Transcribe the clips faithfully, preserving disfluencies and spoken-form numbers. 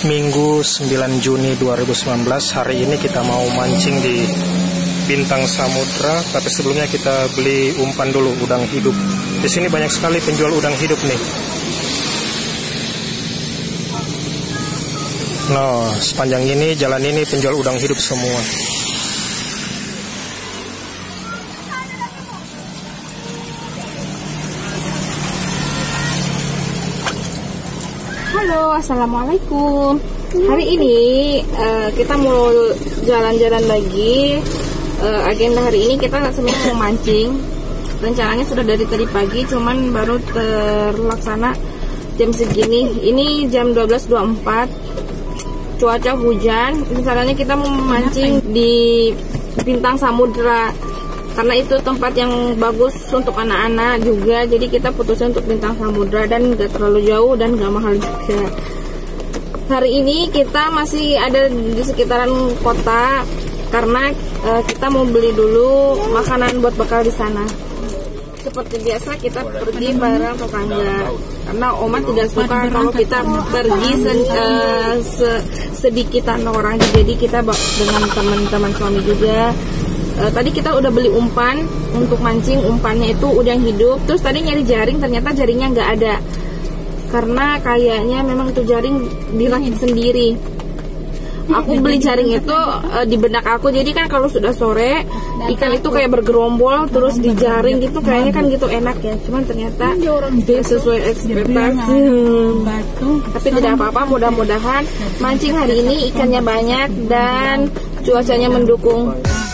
Minggu sembilan Juni dua ribu sembilan belas. Hari ini kita mau mancing di Bintang Samudra, tapi sebelumnya kita beli umpan dulu, udang hidup. Di sini banyak sekali penjual udang hidup nih. Nah, sepanjang ini jalan ini penjual udang hidup semua. Halo, assalamualaikum. Hari ini uh, kita mau jalan-jalan lagi. Uh, agenda hari ini kita sebenarnya mau mancing. Rencananya sudah dari tadi pagi, cuman baru terlaksana jam segini. Ini jam dua belas dua puluh empat. Cuaca hujan. Rencananya kita mau mancing di Bintang Samudra, karena itu tempat yang bagus untuk anak-anak juga. Jadi kita putuskan untuk Bintang Samudra dan gak terlalu jauh dan gak mahal juga. Hari ini kita masih ada di sekitaran kota karena uh, kita mau beli dulu makanan buat bekal di sana. Seperti biasa kita pergi bareng tetangga, karena Oma tidak suka kalau kita pergi se uh, se sedikitan orang. Jadi kita dengan teman-teman suami juga. Uh, tadi kita udah beli umpan untuk mancing. Umpannya itu udang hidup. Terus tadi nyari jaring, ternyata jaringnya nggak ada, karena kayaknya memang itu jaring dirakit sendiri. Aku beli jaring itu uh, di benak aku. Jadi kan kalau sudah sore ikan itu kayak bergerombol terus di jaring gitu, kayaknya kan gitu enak ya. Cuman ternyata tidak sesuai ekspektasi. Tapi tidak apa-apa, mudah-mudahan mancing hari ini ikannya banyak dan cuacanya mendukung.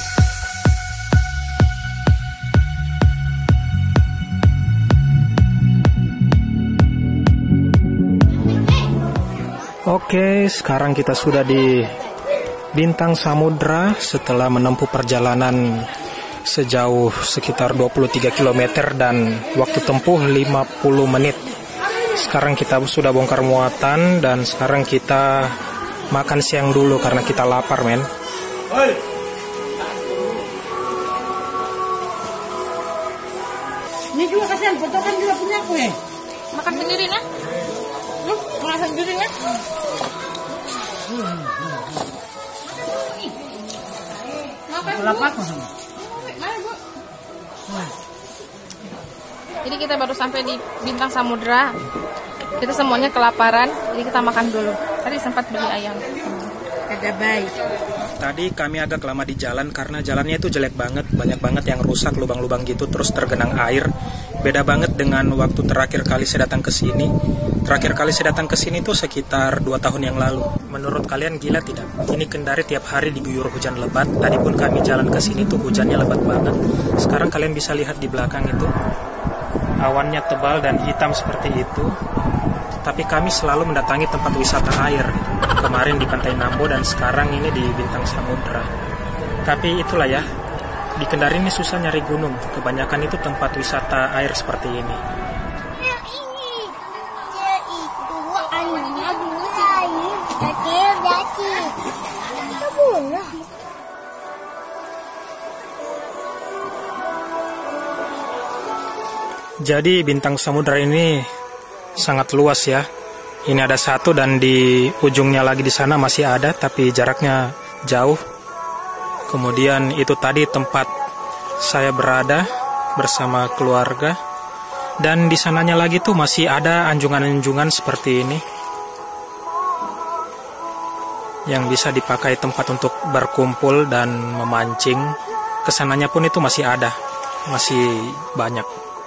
Oke, sekarang kita sudah di Bintang Samudra setelah menempuh perjalanan sejauh sekitar dua puluh tiga kilometer dan waktu tempuh lima puluh menit. Sekarang kita sudah bongkar muatan dan sekarang kita makan siang dulu karena kita lapar, men. Ini juga kasihan, foto kan juga punya kue. Makan sendiri ya? Hmm, makan sendiri ya? Lapar. Jadi kita baru sampai di Bintang Samudra. Kita semuanya kelaparan, jadi kita makan dulu. Tadi sempat beli ayam. Kagak baik. Tadi kami agak lama di jalan karena jalannya itu jelek banget, banyak banget yang rusak, lubang-lubang gitu, terus tergenang air. Beda banget dengan waktu terakhir kali saya datang ke sini. Terakhir kali saya datang ke sini tuh sekitar dua tahun yang lalu. Menurut kalian gila tidak? Ini Kendari tiap hari diguyur hujan lebat. Tadi pun kami jalan ke sini tuh hujannya lebat banget. Sekarang kalian bisa lihat di belakang itu, awannya tebal dan hitam seperti itu. Tapi kami selalu mendatangi tempat wisata air gitu. Kemarin di Pantai Nambo dan sekarang ini di Bintang Samudra. Tapi itulah ya, di Kendari ini susah nyari gunung. Kebanyakan itu tempat wisata air seperti ini. Yang ini, dia itu anaknya dulu cair, kecil daki. Itu bola. Jadi Bintang Samudra ini sangat luas ya. Ini ada satu dan di ujungnya lagi di sana masih ada, tapi jaraknya jauh. Kemudian itu tadi tempat saya berada bersama keluarga. Dan di sananya lagi tuh masih ada anjungan-anjungan seperti ini, yang bisa dipakai tempat untuk berkumpul dan memancing. Kesananya pun itu masih ada, masih banyak.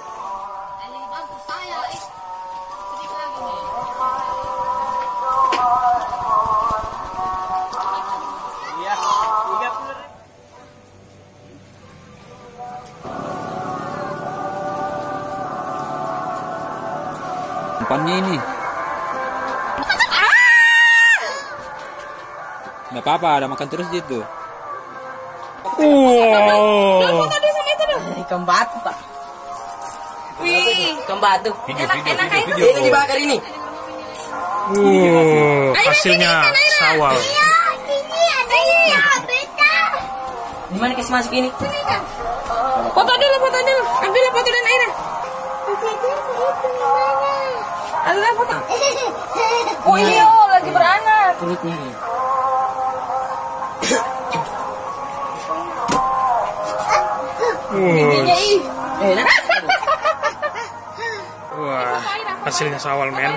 Umpannya ini nggak apa-apa, ada makan terus gitu. Wow. Ikan batu, Pak. Wih, Ikan batu. Video, enak, video, enak video, itu. video. Ini dibakar ini. Wow, hasilnya sawal. Ini ada ini, beta. Gimana kasih masuk ini? Foto dulu, foto dulu. Ambil foto dan airnya. Allah foto. Oh iya, lagi beranak. kulitnya. Uh. Wah, hasilnya sawal men.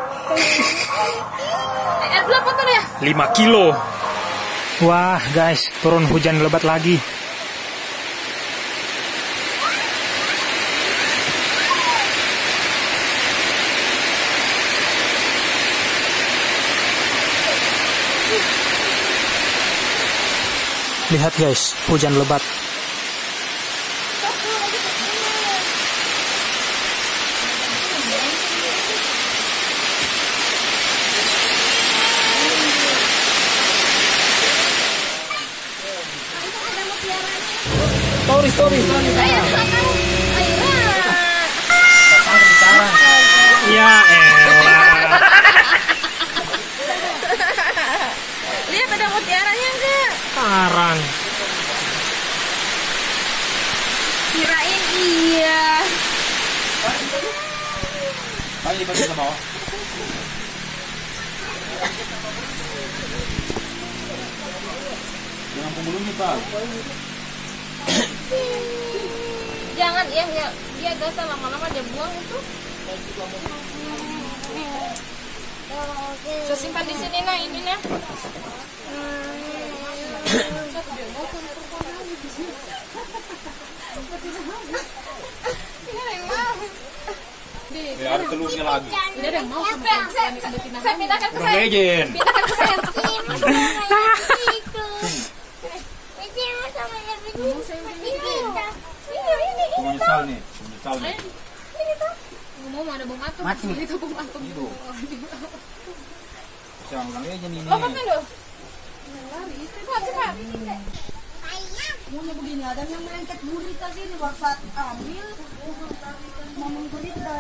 lima kilo. Wah guys, turun hujan lebat lagi. Lihat guys, hujan lebat. Story, story, story. Ya elah. Lihat ada mutiaranya enggak? Karang. Kirain iya. Ayo balik ke bawah. Jangan pembuluhnya, Pak. Jangan ya, ya dia gasah lama-lama dia buang itu. Saya simpan di sini nah ini nah. Ya, ada telurnya lagi. Saya pindahkan ke Bang saya. Ejen. Pindahkan ke saya. Aku menyesal nih, menyesal nih. Ngomong ada bom atom. Mati. Itu bom atom. Itu. Siang Bang Ejen ini. Apa kan lo? Cepat cepat. Maunya begini, ada yang melengket gurita sini waktu ambil. Ngomong gurita.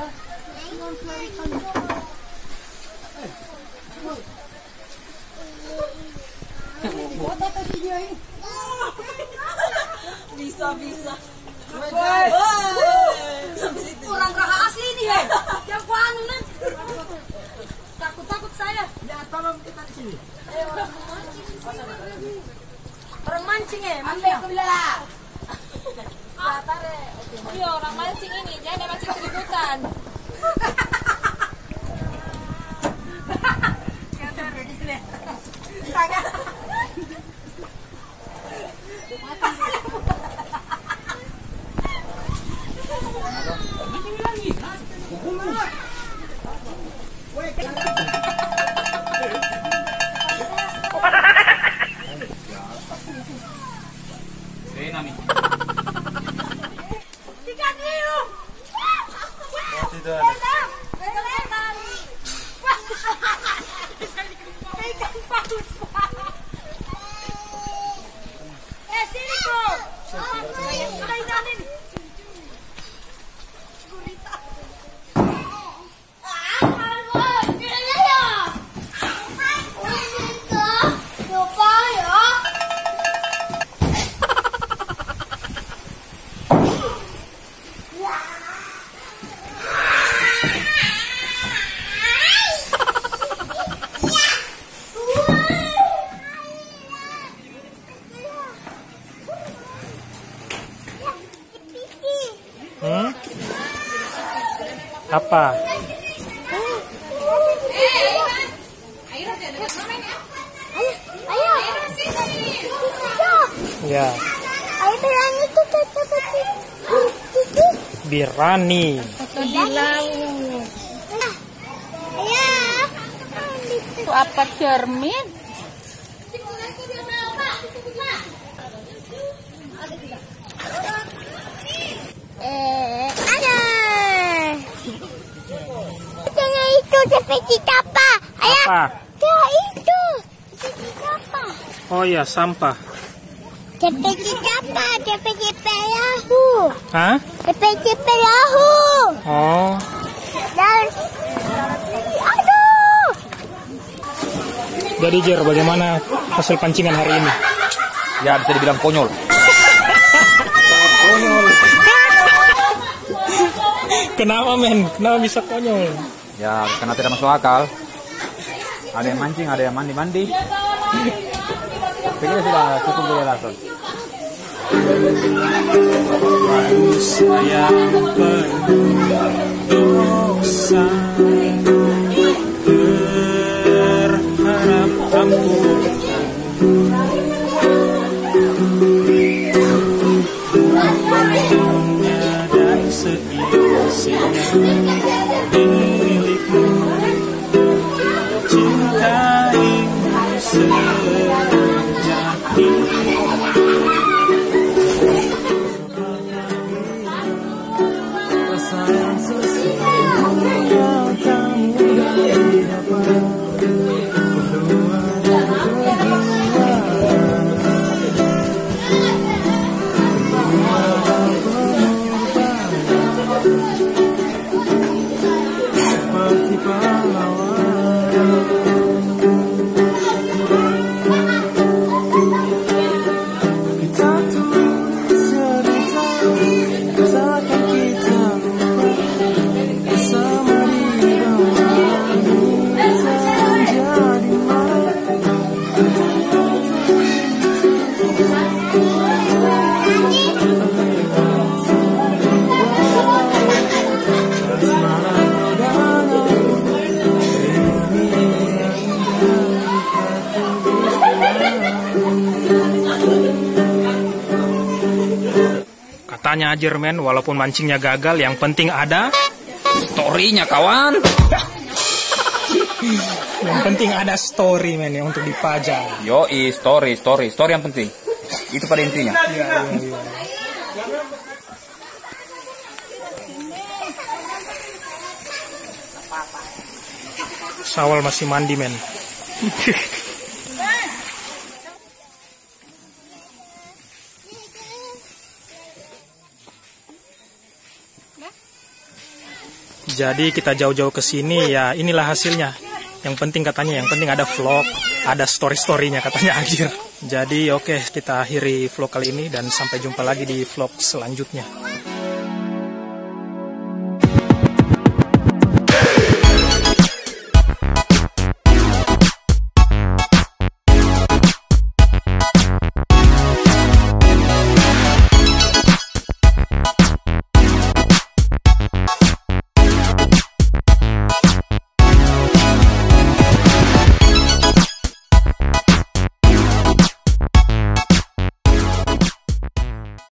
Foto atau video ini? Bisa bisa. Kurang rahasia ini ya. Yang kuanu nih. Takut takut saya. Ya tolong kita di sini. Orang mancing ya, ambil ke belah. Iya orang mancing ini, jangan mancing keributan. Nami. Tiga dulu. Tidak ada. Ikan paus. Eh sini kok. Sudah ikan ini. Gurita. Ah, kalau gila ya. Gurita. Lupa ya. Hmm? Apa? Ya. Ayo bilang itu cepat. Birani. Ayo. Itu apa cermin? Eh, ada. Tengah itu seperti apa? Ayah. Apa? Tengah itu seperti apa? Oh ya, sampah. Seperti apa? Seperti perahu. Hah? Seperti perahu. Oh. Dan aduh. Jadi Jer, bagaimana hasil pancingan hari ini? Ya bisa dibilang konyol. Kenapa men? Kenapa bisa konyol? Ya karena tidak masuk akal. Ada yang mancing, ada yang mandi-mandi. Pikirnya sudah cukup dulu langsung. Saya penuh dosa, berharap ampunan. Dunia dan seisinya milikmu, cintaimu sejati. Katanya Jerman, walaupun mancingnya gagal, yang penting ada Story-nya kawan. yang penting ada story men ya untuk dipajang. Yoi, story, story, story yang penting. Itu pada intinya. Iya, iya, iya. Sawal masih mandi men. Jadi kita jauh-jauh ke sini ya, inilah hasilnya. Yang penting katanya, yang penting ada vlog, ada story-storynya katanya Agir. Jadi oke, kita akhiri vlog kali ini dan sampai jumpa lagi di vlog selanjutnya.